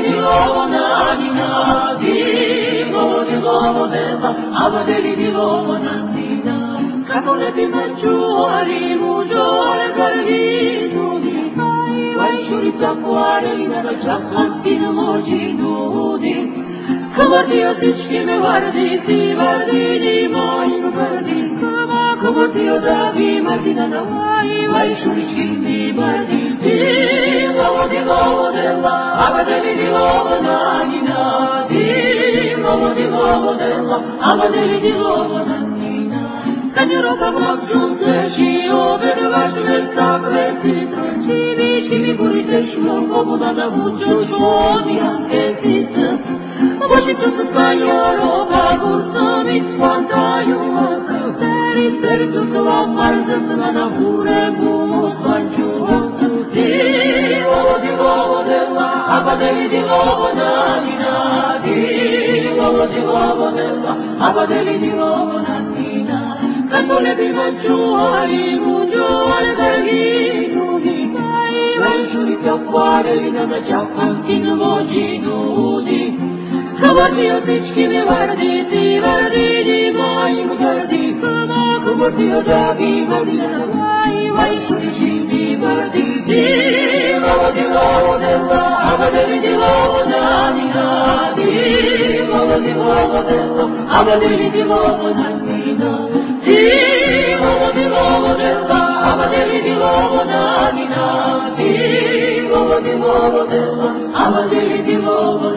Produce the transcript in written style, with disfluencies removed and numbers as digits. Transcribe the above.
di l'uomo nanina, di l'uomo della, abadeli di l'uomo nanina, scatole di maggiori, mugiore gardino di fai, vai shuri sapuare, nella giacca moji nudi, come Dio si me guardi, si guardi di mai guardi, come Dio davi, Martina da vai shuri mi guardi, di l'uomo della, abadeli di l'uomo nanina, di l'uomo della, abadeli di l'uomo nanina, cagnero cavolo giusto, ci vedeva sul saprezzi, ci vicini pulite sciulo, comoda da buccio, suoni anche esiste, voci tu spagnolo, pagurso, mi spanta io, seri tu sulla marza, sulla da pure, muso, angiuso, di l'uomo della, abadeli di l'uomo nanina, di l'uomo della, abadeli di l'uomo nanina, scatole di maggiori, mugiore d'arghino, di vai giù di sapore, nella giacca moji nudi, come Dio si mi guardi, si guardi di mai guardi, come Dio davi, Martina vai giù di mi guardi, di l'uomo della, abadeli di l'uomo nanina, di l'uomo della, abadeli di l'uomo nanina, di l'uomo della, abadeli di l'uomo nanina, di l'uomo della, abadeli di l'uomo